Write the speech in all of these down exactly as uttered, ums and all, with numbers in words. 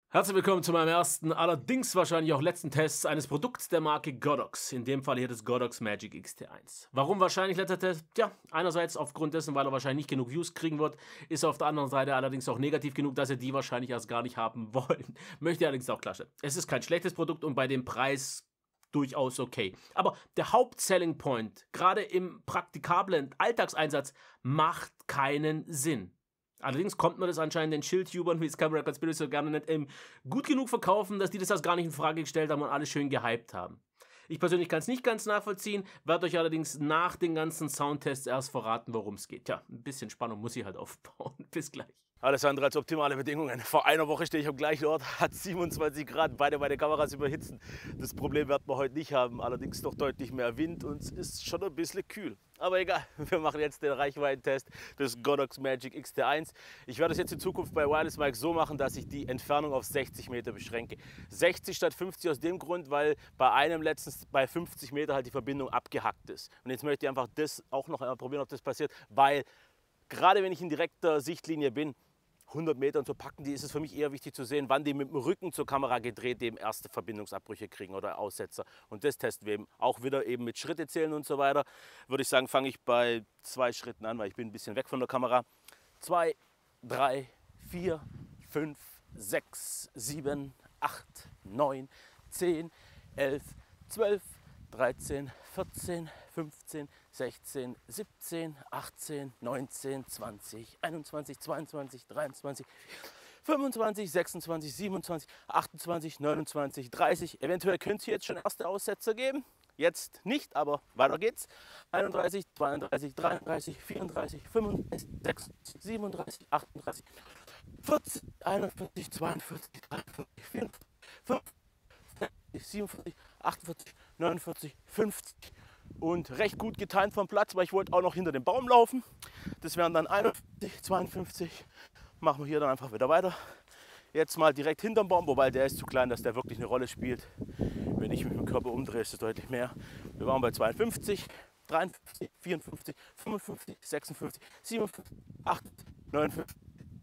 Herzlich willkommen zu meinem ersten, allerdings wahrscheinlich auch letzten Test eines Produkts der Marke Godox. In dem Fall hier das Godox Magic X T eins. Warum wahrscheinlich letzter Test? Ja, einerseits aufgrund dessen, weil er wahrscheinlich nicht genug Views kriegen wird, ist er auf der anderen Seite allerdings auch negativ genug, dass ihr die wahrscheinlich erst gar nicht haben wollen. Möchte allerdings auch klarstellen. Es ist kein schlechtes Produkt und bei dem Preis durchaus okay. Aber der Hauptselling Point, gerade im praktikablen Alltagseinsatz, macht keinen Sinn. Allerdings kommt man das anscheinend den Chill-Tubern, wie es Camera Conspiracy so gerne nennt, ähm, gut genug verkaufen, dass die das erst gar nicht in Frage gestellt haben und alles schön gehypt haben. Ich persönlich kann es nicht ganz nachvollziehen, werde euch allerdings nach den ganzen Soundtests erst verraten, worum es geht. Ja, ein bisschen Spannung muss ich halt aufbauen. Bis gleich. Alles andere als optimale Bedingungen. Vor einer Woche stehe ich am gleichen Ort, hat siebenundzwanzig Grad, beide meine Kameras überhitzen. Das Problem werden wir heute nicht haben, allerdings doch deutlich mehr Wind und es ist schon ein bisschen kühl. Aber egal, wir machen jetzt den Reichweitentest des Godox Magic X T eins. Ich werde es jetzt in Zukunft bei Wireless Mic so machen, dass ich die Entfernung auf sechzig Meter beschränke. sechzig statt fünfzig aus dem Grund, weil bei einem letztens bei fünfzig Meter halt die Verbindung abgehackt ist. Und jetzt möchte ich einfach das auch noch einmal probieren, ob das passiert, weil gerade wenn ich in direkter Sichtlinie bin, hundert Meter und so packen die, ist es für mich eher wichtig zu sehen, wann die mit dem Rücken zur Kamera gedreht eben erste Verbindungsabbrüche kriegen oder Aussetzer. Und das testen wir eben auch wieder eben mit Schritte zählen und so weiter. Würde ich sagen, fange ich bei zwei Schritten an, weil ich bin ein bisschen weg von der Kamera. Zwei, drei, vier, fünf, sechs, sieben, acht, neun, zehn, elf, zwölf, dreizehn, vierzehn, fünfzehn, sechzehn, siebzehn, achtzehn, neunzehn, zwanzig, einundzwanzig, zweiundzwanzig, dreiundzwanzig, fünfundzwanzig, sechsundzwanzig, siebenundzwanzig, achtundzwanzig, neunundzwanzig, dreißig. Eventuell könnte es jetzt schon erste Aussetzer geben. Jetzt nicht, aber weiter geht's. einunddreißig, zweiunddreißig, dreiunddreißig, vierunddreißig, fünfunddreißig, sechsunddreißig, siebenunddreißig, achtunddreißig, vierzig, einundvierzig, zweiundvierzig, dreiundvierzig, vierundvierzig, fünfundvierzig, siebenundvierzig, achtundvierzig, neunundvierzig, fünfzig und recht gut getimt vom Platz, weil ich wollte auch noch hinter dem Baum laufen. Das wären dann einundfünfzig, zweiundfünfzig. Machen wir hier dann einfach wieder weiter. Jetzt mal direkt hinterm Baum, wobei der ist zu klein, dass der wirklich eine Rolle spielt. Wenn ich mich mit dem Körper umdrehe, ist es deutlich mehr. Wir waren bei zweiundfünfzig, dreiundfünfzig, vierundfünfzig, fünfundfünfzig, sechsundfünfzig, siebenundfünfzig, achtundfünfzig, neunundfünfzig.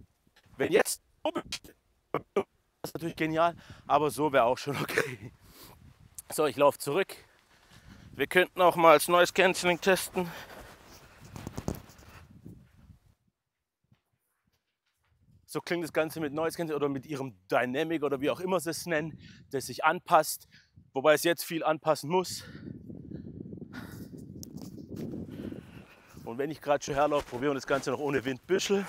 Wenn jetzt, das ist natürlich genial, aber so wäre auch schon okay. So, ich laufe zurück. Wir könnten auch mal als Noise Cancelling testen. So klingt das Ganze mit Noise Cancelling oder mit ihrem Dynamic oder wie auch immer sie es nennen, das sich anpasst, wobei es jetzt viel anpassen muss. Und wenn ich gerade schon herlaufe, probieren wir das Ganze noch ohne Windbüschel.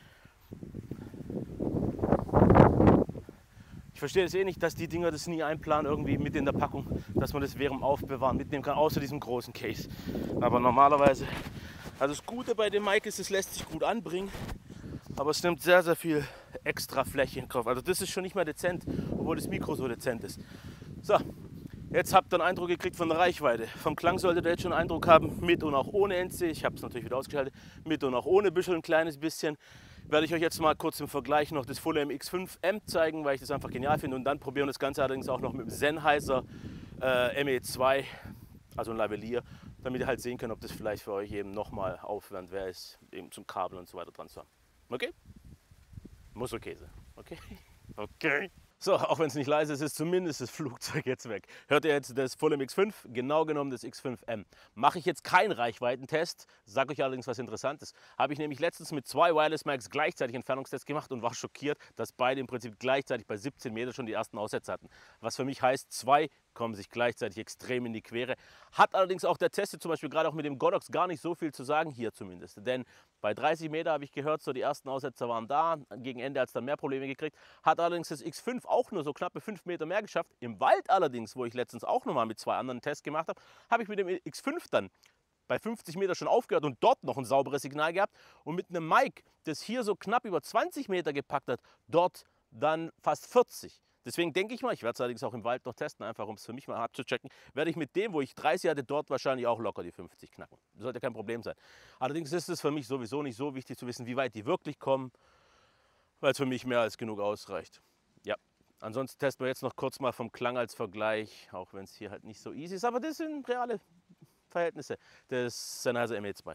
Ich verstehe es eh nicht, dass die Dinger das nie einplanen, irgendwie mit in der Packung, dass man das während dem Aufbewahren mitnehmen kann, außer diesem großen Case. Aber normalerweise, also das Gute bei dem Mic ist, es lässt sich gut anbringen, aber es nimmt sehr, sehr viel extra Fläche in Kauf. Also das ist schon nicht mehr dezent, obwohl das Mikro so dezent ist. So, jetzt habt ihr einen Eindruck gekriegt von der Reichweite. Vom Klang solltet ihr jetzt schon einen Eindruck haben, mit und auch ohne N C. Ich habe es natürlich wieder ausgeschaltet, mit und auch ohne Büschel ein kleines bisschen. Werde ich euch jetzt mal kurz im Vergleich noch das Full M X fünf M zeigen, weil ich das einfach genial finde. Und dann probieren wir das Ganze allerdings auch noch mit dem Sennheiser äh, M E zwei, also ein Lavalier, damit ihr halt sehen könnt, ob das vielleicht für euch eben nochmal aufwärmt wäre, ist eben zum Kabel und so weiter dran zu haben. Okay? Muss okay sein. Okay? Okay. So, auch wenn es nicht leise ist, ist zumindest das Flugzeug jetzt weg. Hört ihr jetzt das Full M X fünf, genau genommen das X fünf M. Mache ich jetzt keinen Reichweitentest, sage euch allerdings was Interessantes. Habe ich nämlich letztens mit zwei Wireless Mics gleichzeitig Entfernungstests gemacht und war schockiert, dass beide im Prinzip gleichzeitig bei siebzehn Meter schon die ersten Aussätze hatten. Was für mich heißt, zwei kommen sich gleichzeitig extrem in die Quere. Hat allerdings auch der Test zum Beispiel gerade auch mit dem Godox gar nicht so viel zu sagen, hier zumindest. Denn bei dreißig Meter habe ich gehört, so die ersten Aussetzer waren da, gegen Ende hat es dann mehr Probleme gekriegt. Hat allerdings das X fünf auch nur so knappe fünf Meter mehr geschafft. Im Wald allerdings, wo ich letztens auch nochmal mit zwei anderen Tests gemacht habe, habe ich mit dem X fünf dann bei fünfzig Meter schon aufgehört und dort noch ein sauberes Signal gehabt. Und mit einem Mic, das hier so knapp über zwanzig Meter gepackt hat, dort dann fast vierzig. Deswegen denke ich mal, ich werde es allerdings auch im Wald noch testen, einfach um es für mich mal abzuchecken, werde ich mit dem, wo ich dreißig hatte, dort wahrscheinlich auch locker die fünfzig knacken. Das sollte kein Problem sein. Allerdings ist es für mich sowieso nicht so wichtig zu wissen, wie weit die wirklich kommen, weil es für mich mehr als genug ausreicht. Ja, ansonsten testen wir jetzt noch kurz mal vom Klang als Vergleich, auch wenn es hier halt nicht so easy ist, aber das sind reale Verhältnisse des Sennheiser M E zwei.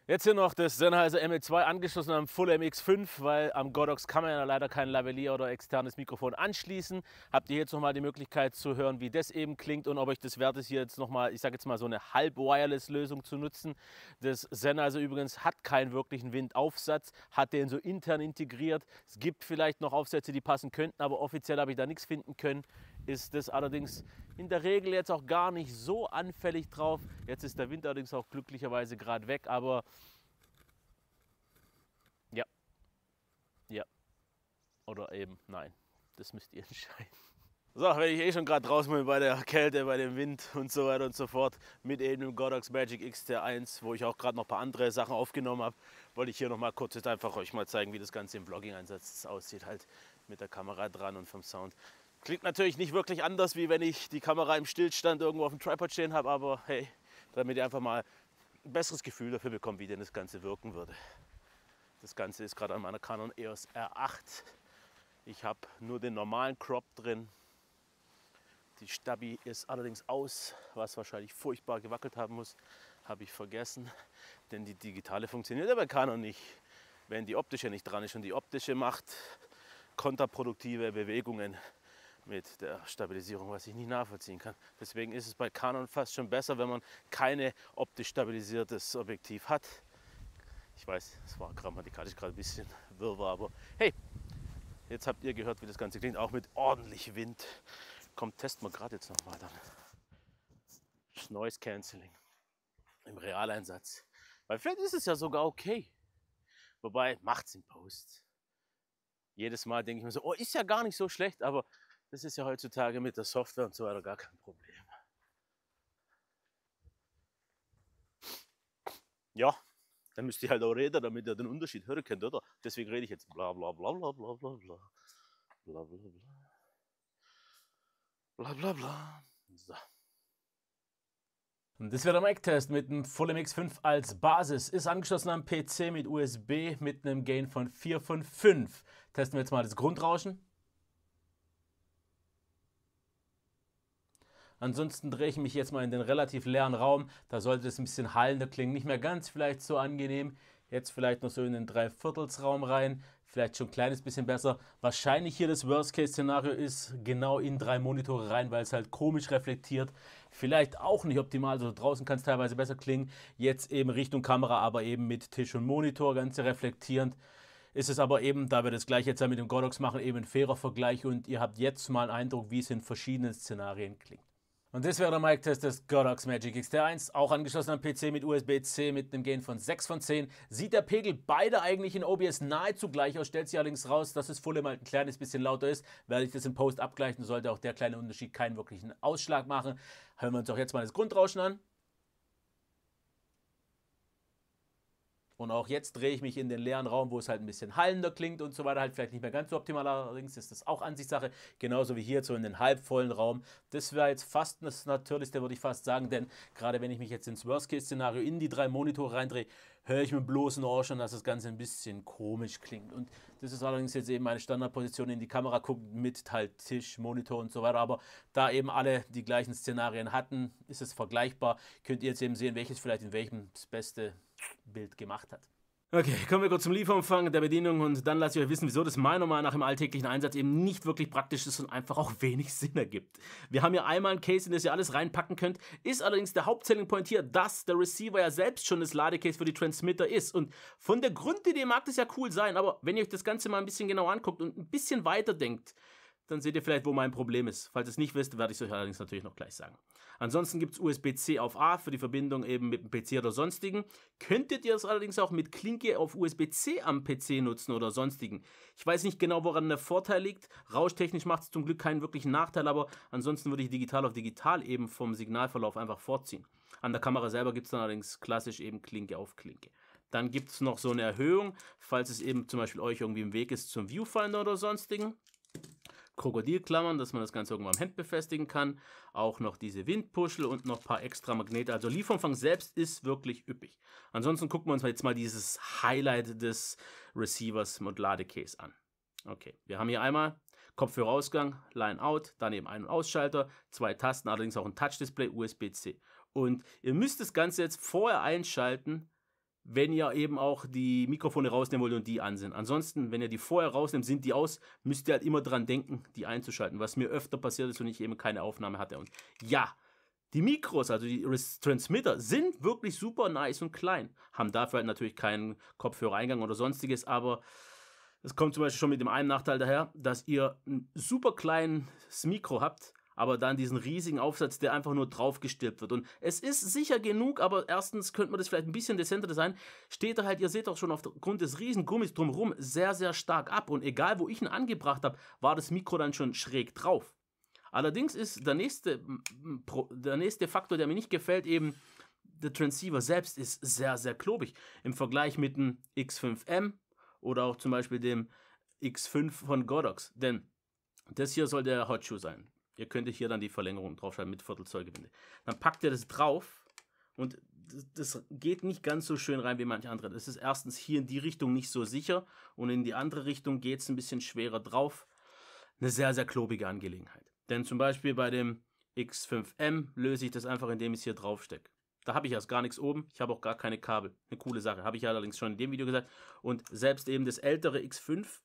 Jetzt hier noch das Sennheiser M E zwei angeschlossen am Full M X fünf, weil am Godox kann man ja leider kein Lavalier oder externes Mikrofon anschließen. Habt ihr jetzt nochmal die Möglichkeit zu hören, wie das eben klingt und ob euch das wert ist, hier jetzt nochmal, ich sage jetzt mal so eine Halb-Wireless-Lösung zu nutzen. Das Sennheiser übrigens hat keinen wirklichen Windaufsatz, hat den so intern integriert. Es gibt vielleicht noch Aufsätze, die passen könnten, aber offiziell habe ich da nichts finden können. Ist das allerdings in der Regel jetzt auch gar nicht so anfällig drauf. Jetzt ist der Wind allerdings auch glücklicherweise gerade weg, aber ja, ja oder eben nein, das müsst ihr entscheiden. So, wenn ich eh schon gerade draußen bin bei der Kälte, bei dem Wind und so weiter und so fort, mit eben dem Godox Magic X T eins, wo ich auch gerade noch ein paar andere Sachen aufgenommen habe, wollte ich hier noch mal kurz jetzt einfach euch mal zeigen, wie das Ganze im Vlogging-Einsatz aussieht, halt mit der Kamera dran und vom Sound. Klingt natürlich nicht wirklich anders, wie wenn ich die Kamera im Stillstand irgendwo auf dem Tripod stehen habe, aber hey, damit ihr einfach mal ein besseres Gefühl dafür bekommt, wie denn das Ganze wirken würde. Das Ganze ist gerade an meiner Canon E O S R acht. Ich habe nur den normalen Crop drin. Die Stabi ist allerdings aus, was wahrscheinlich furchtbar gewackelt haben muss. Habe ich vergessen, denn die digitale funktioniert ja bei Canon nicht, wenn die optische nicht dran ist. Und die optische macht kontraproduktive Bewegungen mit der Stabilisierung, was ich nicht nachvollziehen kann. Deswegen ist es bei Canon fast schon besser, wenn man keine optisch stabilisiertes Objektiv hat. Ich weiß, es war grammatikalisch gerade ein bisschen wirrwarr, aber hey, jetzt habt ihr gehört, wie das Ganze klingt, auch mit ordentlich Wind. Komm, testen wir gerade jetzt nochmal dann. Noise Cancelling im Realeinsatz. Weil vielleicht ist es ja sogar okay. Wobei, macht's im Post. Jedes Mal denke ich mir so, oh, ist ja gar nicht so schlecht, aber das ist ja heutzutage mit der Software und so weiter gar kein Problem. Ja, dann müsst ihr halt auch reden, damit ihr den Unterschied hören könnt, oder? Deswegen rede ich jetzt bla bla bla bla bla bla bla bla bla bla bla bla bla. So. Und das wäre der Mic-Test mit dem Full M X fünf als Basis. Ist angeschlossen am P C mit U S B mit einem Gain von vier fünf fünf. Testen wir jetzt mal das Grundrauschen. Ansonsten drehe ich mich jetzt mal in den relativ leeren Raum. Da sollte es ein bisschen hallender klingen. Nicht mehr ganz vielleicht so angenehm. Jetzt vielleicht noch so in den Dreiviertelsraum rein. Vielleicht schon ein kleines bisschen besser. Wahrscheinlich hier das Worst-Case-Szenario ist genau in drei Monitore rein, weil es halt komisch reflektiert. Vielleicht auch nicht optimal. Also draußen kann es teilweise besser klingen. Jetzt eben Richtung Kamera, aber eben mit Tisch und Monitor, ganz reflektierend. Ist es aber eben, da wir das gleich jetzt mit dem Godox machen, eben ein fairer Vergleich und ihr habt jetzt mal einen Eindruck, wie es in verschiedenen Szenarien klingt. Und das wäre der Mic-Test des Godox Magic X T eins, auch angeschlossen am P C mit U S B C mit einem Gain von sechs von zehn. Sieht der Pegel beide eigentlich in O B S nahezu gleich aus, stellt sich allerdings raus, dass es Full halt ein kleines bisschen lauter ist. Werde ich das im Post abgleichen, sollte auch der kleine Unterschied keinen wirklichen Ausschlag machen. Hören wir uns auch jetzt mal das Grundrauschen an. Und auch jetzt drehe ich mich in den leeren Raum, wo es halt ein bisschen hallender klingt und so weiter, halt vielleicht nicht mehr ganz so optimal, allerdings ist das auch Ansichtssache, genauso wie hier so in den halbvollen Raum. Das wäre jetzt fast das Natürlichste, würde ich fast sagen, denn gerade wenn ich mich jetzt ins Worst-Case-Szenario in die drei Monitore reindrehe, höre ich mit bloßen Ohr schon, dass das Ganze ein bisschen komisch klingt. Und das ist allerdings jetzt eben meine Standardposition, in die Kamera guckt mit halt Tisch, Monitor und so weiter. Aber da eben alle die gleichen Szenarien hatten, ist es vergleichbar. Könnt ihr jetzt eben sehen, welches vielleicht in welchem das beste Bild gemacht hat. Okay, kommen wir kurz zum Lieferumfang der Bedienung und dann lasse ich euch wissen, wieso das meiner Meinung nach im alltäglichen Einsatz eben nicht wirklich praktisch ist und einfach auch wenig Sinn ergibt. Wir haben hier einmal ein Case, in das ihr alles reinpacken könnt, ist allerdings der Hauptselling Point hier, dass der Receiver ja selbst schon das Ladecase für die Transmitter ist und von der Grundidee mag das ja cool sein, aber wenn ihr euch das Ganze mal ein bisschen genauer anguckt und ein bisschen weiter denkt, dann seht ihr vielleicht, wo mein Problem ist. Falls ihr es nicht wisst, werde ich es euch allerdings natürlich noch gleich sagen. Ansonsten gibt es U S B C auf A für die Verbindung eben mit dem P C oder sonstigen. Könntet ihr es allerdings auch mit Klinke auf U S B C am P C nutzen oder sonstigen. Ich weiß nicht genau, woran der Vorteil liegt. Rauschtechnisch macht es zum Glück keinen wirklichen Nachteil, aber ansonsten würde ich digital auf digital eben vom Signalverlauf einfach vorziehen. An der Kamera selber gibt es dann allerdings klassisch eben Klinke auf Klinke. Dann gibt es noch so eine Erhöhung, falls es eben zum Beispiel euch irgendwie im Weg ist zum Viewfinder oder sonstigen. Krokodilklammern, dass man das Ganze irgendwann am Hemd befestigen kann. Auch noch diese Windpuschel und noch ein paar extra Magnete. Also Lieferumfang selbst ist wirklich üppig. Ansonsten gucken wir uns jetzt mal dieses Highlight des Receivers mit Ladecase an. Okay, wir haben hier einmal Kopfhörerausgang, Line-Out, daneben Ein- und Ausschalter, zwei Tasten, allerdings auch ein Touch-Display, U S B C. Und ihr müsst das Ganze jetzt vorher einschalten, wenn ihr eben auch die Mikrofone rausnehmen wollt und die an sind. Ansonsten, wenn ihr die vorher rausnehmt, sind die aus, müsst ihr halt immer dran denken, die einzuschalten, was mir öfter passiert ist und ich eben keine Aufnahme hatte. Und ja, die Mikros, also die Transmitter, sind wirklich super nice und klein. Haben dafür halt natürlich keinen Kopfhörereingang oder sonstiges, aber es kommt zum Beispiel schon mit dem einen Nachteil daher, dass ihr ein super kleines Mikro habt, aber dann diesen riesigen Aufsatz, der einfach nur draufgestilpt wird. Und es ist sicher genug, aber erstens könnte man das vielleicht ein bisschen dezenter designen. Steht er halt, ihr seht auch schon aufgrund des riesen Gummis drumherum, sehr, sehr stark ab. Und egal, wo ich ihn angebracht habe, war das Mikro dann schon schräg drauf. Allerdings ist der nächste, der nächste Faktor, der mir nicht gefällt, eben der Transceiver selbst ist sehr, sehr klobig. Im Vergleich mit dem X fünf M oder auch zum Beispiel dem X fünf von Godox. Denn das hier soll der Hot Shoe sein. Ihr könntet hier dann die Verlängerung draufschalten mit Viertelzollgewinde. Dann packt ihr das drauf und das geht nicht ganz so schön rein wie manche andere. Das ist erstens hier in die Richtung nicht so sicher und in die andere Richtung geht es ein bisschen schwerer drauf. Eine sehr, sehr klobige Angelegenheit. Denn zum Beispiel bei dem X fünf M löse ich das einfach, indem ich es hier drauf stecke. Da habe ich erst gar nichts oben, ich habe auch gar keine Kabel. Eine coole Sache, habe ich allerdings schon in dem Video gesagt. Und selbst eben das ältere X fünf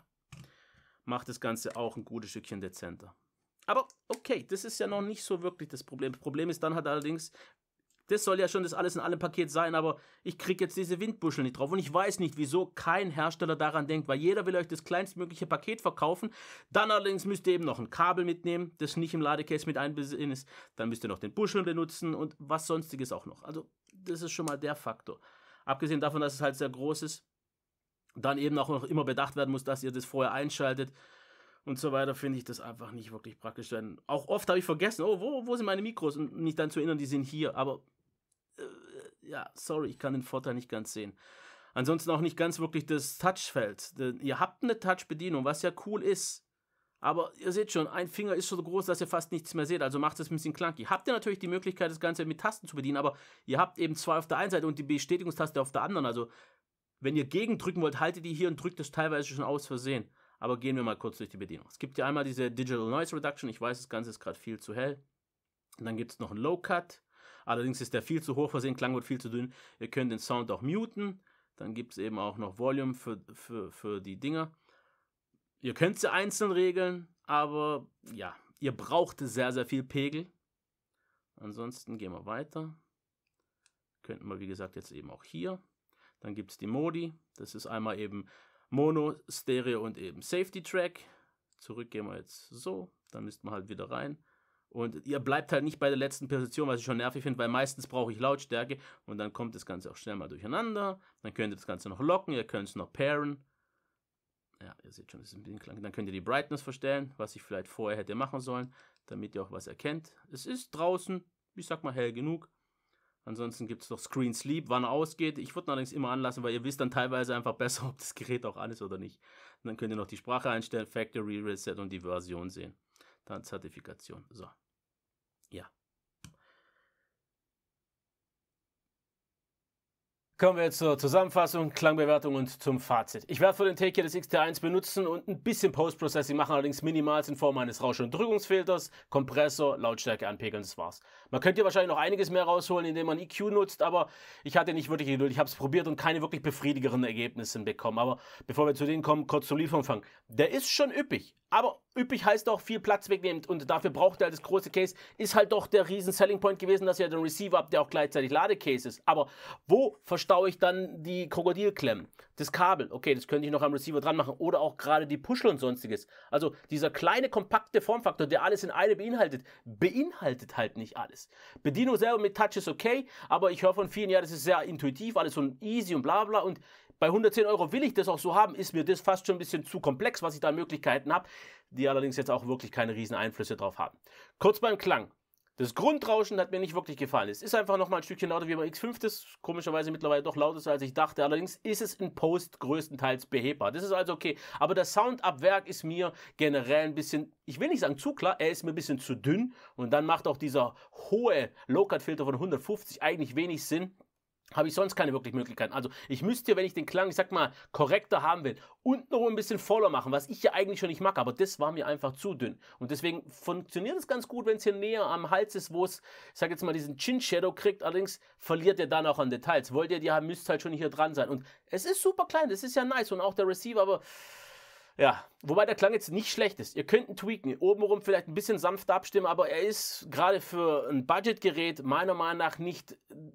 macht das Ganze auch ein gutes Stückchen dezenter. Aber okay, das ist ja noch nicht so wirklich das Problem. Das Problem ist dann halt allerdings, das soll ja schon das alles in allem Paket sein, aber ich kriege jetzt diese Windbuschel nicht drauf. Und ich weiß nicht, wieso kein Hersteller daran denkt, weil jeder will euch das kleinstmögliche Paket verkaufen. Dann allerdings müsst ihr eben noch ein Kabel mitnehmen, das nicht im Ladecase mit einbesehen ist. Dann müsst ihr noch den Buschel benutzen und was sonstiges auch noch. Also das ist schon mal der Faktor. Abgesehen davon, dass es halt sehr groß ist, dann eben auch noch immer bedacht werden muss, dass ihr das vorher einschaltet. Und so weiter, finde ich das einfach nicht wirklich praktisch. Denn auch oft habe ich vergessen, oh, wo, wo sind meine Mikros? Und mich dann zu erinnern, die sind hier. Aber, äh, ja, sorry, ich kann den Vorteil nicht ganz sehen. Ansonsten auch nicht ganz wirklich das Touchfeld. Denn ihr habt eine Touch-Bedienung, was ja cool ist. Aber ihr seht schon, ein Finger ist so groß, dass ihr fast nichts mehr seht. Also macht es ein bisschen clunky. Habt ihr natürlich die Möglichkeit, das Ganze mit Tasten zu bedienen. Aber ihr habt eben zwei auf der einen Seite und die Bestätigungstaste auf der anderen. Also, wenn ihr gegendrücken wollt, haltet die hier und drückt das teilweise schon aus Versehen. Aber gehen wir mal kurz durch die Bedienung. Es gibt ja einmal diese Digital Noise Reduction. Ich weiß, das Ganze ist gerade viel zu hell. Und dann gibt es noch einen Low Cut. Allerdings ist der viel zu hoch versehen, Klang wird viel zu dünn. Ihr könnt den Sound auch muten. Dann gibt es eben auch noch Volume für, für, für die Dinger. Ihr könnt sie einzeln regeln, aber ja, ihr braucht sehr, sehr viel Pegel. Ansonsten gehen wir weiter. Könnten wir, wie gesagt, jetzt eben auch hier. Dann gibt es die Modi. Das ist einmal eben Mono, Stereo und eben Safety Track. Zurück gehen wir jetzt so. Dann müsst man halt wieder rein. Und ihr bleibt halt nicht bei der letzten Position, was ich schon nervig finde, weil meistens brauche ich Lautstärke und dann kommt das Ganze auch schnell mal durcheinander. Dann könnt ihr das Ganze noch locken, ihr könnt es noch pairen. Ja, ihr seht schon, das ist ein bisschen klang. Dann könnt ihr die Brightness verstellen, was ich vielleicht vorher hätte machen sollen, damit ihr auch was erkennt. Es ist draußen, ich sag mal, hell genug. Ansonsten gibt es noch Screen Sleep, wann er ausgeht. Ich würde allerdings immer anlassen, weil ihr wisst dann teilweise einfach besser, ob das Gerät auch an ist oder nicht. Und dann könnt ihr noch die Sprache einstellen, Factory Reset und die Version sehen. Dann Zertifikation. So. Ja. Kommen wir jetzt zur Zusammenfassung, Klangbewertung und zum Fazit. Ich werde für den Take hier das X T eins benutzen und ein bisschen Post-Processing machen, allerdings minimal in Form eines Rausch- und Drückungsfilters, Kompressor, Lautstärke anpegeln, das war's. Man könnte hier wahrscheinlich noch einiges mehr rausholen, indem man E Q nutzt, aber ich hatte nicht wirklich Geduld. Ich habe es probiert und keine wirklich befriedigenden Ergebnisse bekommen. Aber bevor wir zu denen kommen, kurz zum Lieferumfang. Der ist schon üppig, aber üppig heißt auch viel Platz wegnehmend und dafür braucht er halt das große Case. Ist halt doch der riesen Selling Point gewesen, dass ihr den Receiver habt, der auch gleichzeitig Ladecase ist. Aber wo verstaue ich dann die Krokodilklemmen? Das Kabel, okay, das könnte ich noch am Receiver dran machen oder auch gerade die Puschel und sonstiges. Also dieser kleine, kompakte Formfaktor, der alles in einem beinhaltet, beinhaltet halt nicht alles. Bedienung selber mit Touch ist okay, aber ich höre von vielen, ja, das ist sehr intuitiv, alles so easy und bla bla und bei hundertzehn Euro will ich das auch so haben, ist mir das fast schon ein bisschen zu komplex, was ich da an Möglichkeiten habe, die allerdings jetzt auch wirklich keine riesen Einflüsse drauf haben. Kurz beim Klang. Das Grundrauschen hat mir nicht wirklich gefallen. Es ist einfach nochmal ein Stückchen lauter wie beim X fünf, das komischerweise mittlerweile doch lauter ist, als ich dachte. Allerdings ist es in Post größtenteils behebbar. Das ist also okay. Aber der Sound ab Werk ist mir generell ein bisschen, ich will nicht sagen zu klar, er ist mir ein bisschen zu dünn. Und dann macht auch dieser hohe Low-Cut-Filter von hundertfünfzig eigentlich wenig Sinn. habe ich sonst keine wirklich Möglichkeiten. Also ich müsste, wenn ich den Klang, ich sag mal, korrekter haben will, unten noch ein bisschen voller machen, was ich ja eigentlich schon nicht mag, aber das war mir einfach zu dünn. Und deswegen funktioniert es ganz gut, wenn es hier näher am Hals ist, wo es, ich sag jetzt mal, diesen Chin-Shadow kriegt, allerdings verliert ihr dann auch an Details. Wollt ihr die haben, müsst halt schon hier dran sein. Und es ist super klein, das ist ja nice und auch der Receiver, aber ja, wobei der Klang jetzt nicht schlecht ist. Ihr könnt ihn tweaken, obenrum vielleicht ein bisschen sanfter abstimmen, aber er ist gerade für ein Budgetgerät meiner Meinung nach nicht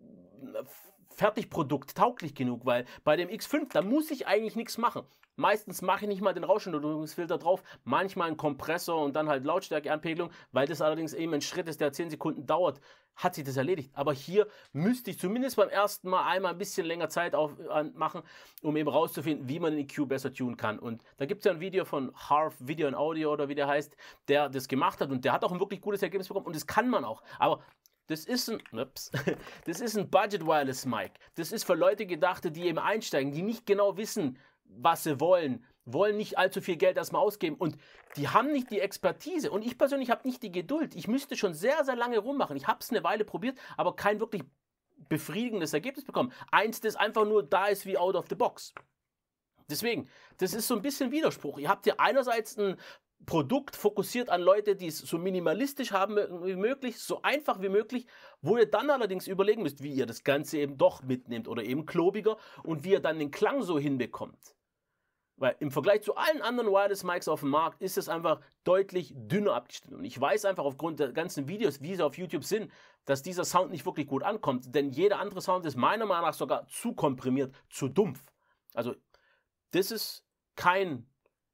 Fertigprodukt tauglich genug, weil bei dem X fünf, da muss ich eigentlich nichts machen. Meistens mache ich nicht mal den Rauschunterdrückungsfilter drauf, manchmal einen Kompressor und dann halt Lautstärkeanpegelung, weil das allerdings eben ein Schritt ist, der zehn Sekunden dauert, hat sich das erledigt. Aber hier müsste ich zumindest beim ersten Mal einmal ein bisschen länger Zeit auf, äh, machen, um eben rauszufinden, wie man den E Q besser tunen kann. Und da gibt es ja ein Video von Harv Video and Audio oder wie der heißt, der das gemacht hat und der hat auch ein wirklich gutes Ergebnis bekommen und das kann man auch. Aber das ist ein, ups, das ist ein Budget Wireless Mic. Das ist für Leute gedacht, die eben einsteigen, die nicht genau wissen, was sie wollen, wollen nicht allzu viel Geld erstmal ausgeben und die haben nicht die Expertise. Und ich persönlich habe nicht die Geduld. Ich müsste schon sehr, sehr lange rummachen. Ich habe es eine Weile probiert, aber kein wirklich befriedigendes Ergebnis bekommen. Eins, das einfach nur da ist wie out of the box. Deswegen, das ist so ein bisschen Widerspruch. Ihr habt hier einerseits ein Produkt fokussiert an Leute, die es so minimalistisch haben wie möglich, so einfach wie möglich, wo ihr dann allerdings überlegen müsst, wie ihr das Ganze eben doch mitnehmt oder eben klobiger und wie ihr dann den Klang so hinbekommt. Weil im Vergleich zu allen anderen Wireless Mics auf dem Markt ist es einfach deutlich dünner abgestimmt. Und ich weiß einfach aufgrund der ganzen Videos, wie sie auf YouTube sind, dass dieser Sound nicht wirklich gut ankommt. Denn jeder andere Sound ist meiner Meinung nach sogar zu komprimiert, zu dumpf. Also das ist kein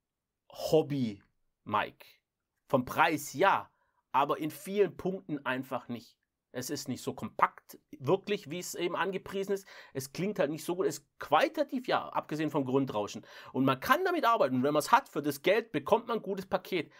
Hobby-Mic. Vom Preis ja, aber in vielen Punkten einfach nicht. Es ist nicht so kompakt, wirklich, wie es eben angepriesen ist. Es klingt halt nicht so gut. Es ist qualitativ, ja, abgesehen vom Grundrauschen. Und man kann damit arbeiten. Und wenn man es hat, für das Geld bekommt man ein gutes Paket.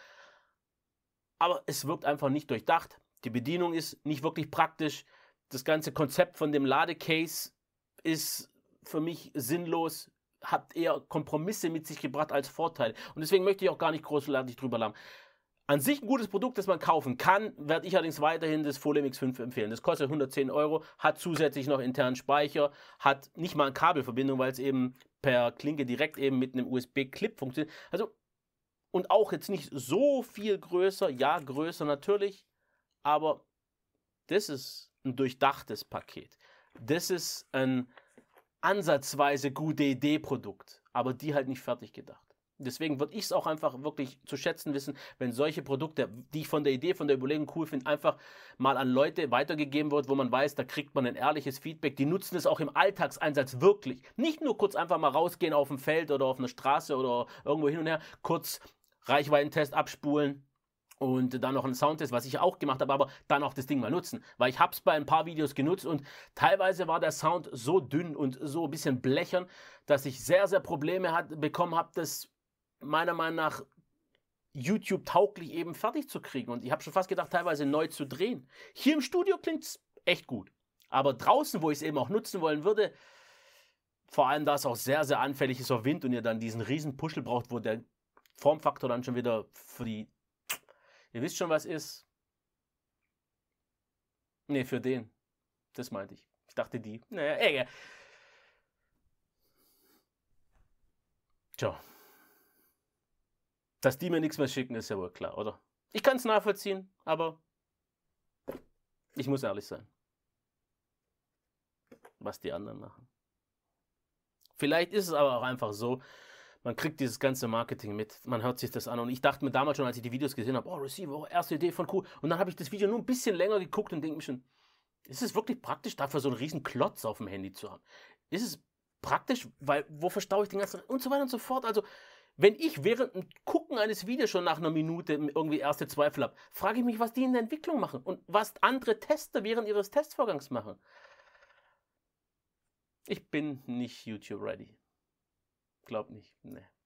Aber es wirkt einfach nicht durchdacht. Die Bedienung ist nicht wirklich praktisch. Das ganze Konzept von dem Ladecase ist für mich sinnlos. Hat eher Kompromisse mit sich gebracht als Vorteile. Und deswegen möchte ich auch gar nicht großartig drüber lachen. An sich ein gutes Produkt, das man kaufen kann, werde ich allerdings weiterhin das Foley M X fünf empfehlen. Das kostet hundertzehn Euro, hat zusätzlich noch internen Speicher, hat nicht mal eine Kabelverbindung, weil es eben per Klinke direkt eben mit einem U S B-Clip funktioniert. Also, und auch jetzt nicht so viel größer, ja, größer natürlich, aber das ist ein durchdachtes Paket. Das ist ein ansatzweise gute Idee-Produkt, aber die halt nicht fertig gedacht. Deswegen würde ich es auch einfach wirklich zu schätzen wissen, wenn solche Produkte, die ich von der Idee, von der Überlegung cool finde, einfach mal an Leute weitergegeben wird, wo man weiß, da kriegt man ein ehrliches Feedback. Die nutzen es auch im Alltagseinsatz wirklich. Nicht nur kurz einfach mal rausgehen auf dem Feld oder auf einer Straße oder irgendwo hin und her, kurz Reichweitentest abspulen und dann noch einen Soundtest, was ich auch gemacht habe, aber dann auch das Ding mal nutzen. Weil ich habe es bei ein paar Videos genutzt und teilweise war der Sound so dünn und so ein bisschen blechern, dass ich sehr, sehr Probleme hat, bekommen habe, das meiner Meinung nach YouTube tauglich eben fertig zu kriegen. Und ich habe schon fast gedacht, teilweise neu zu drehen. Hier im Studio klingt es echt gut. Aber draußen, wo ich es eben auch nutzen wollen würde, vor allem da es auch sehr, sehr anfällig ist auf Wind und ihr dann diesen riesen Puschel braucht, wo der Formfaktor dann schon wieder für die, ihr wisst schon, was ist. Ne, für den. Das meinte ich. Ich dachte die. Naja, egal. Ciao. Dass die mir nichts mehr schicken, ist ja wohl klar, oder? Ich kann es nachvollziehen, aber ich muss ehrlich sein. Was die anderen machen. Vielleicht ist es aber auch einfach so, man kriegt dieses ganze Marketing mit, man hört sich das an und ich dachte mir damals schon, als ich die Videos gesehen habe, oh, Receiver, oh, erste Idee von cool. Und dann habe ich das Video nur ein bisschen länger geguckt und denke mir schon, ist es wirklich praktisch, dafür so einen riesen Klotz auf dem Handy zu haben? Ist es praktisch, weil, wo verstaue ich den ganzen, und so weiter und so fort, also wenn ich während dem Gucken eines Videos schon nach einer Minute irgendwie erste Zweifel habe, frage ich mich, was die in der Entwicklung machen und was andere Tester während ihres Testvorgangs machen. Ich bin nicht YouTube-ready. Glaub nicht, ne.